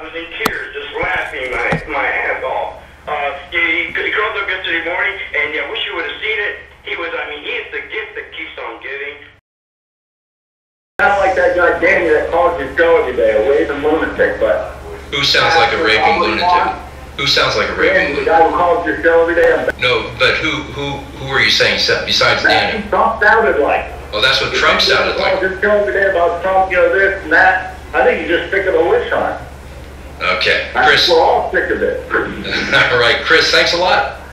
was in tears, just laughing my ass off. He called up yesterday morning, and I wish you would have seen it. He is the gift that keeps on giving. Not like that guy Danny that calls your show every day, a raving lunatic, but... Who sounds like a raving lunatic? Who sounds like a raving lunatic? The guy who calls your show every day. No, but who are you saying besides Danny? Trump sounded like. Well, that's what Trump sounded like. He calls your show every day about Trump, this and that. I think he's just sick of the witch hunt. Okay, Chris. We're all sick of it. All right, Chris, thanks a lot.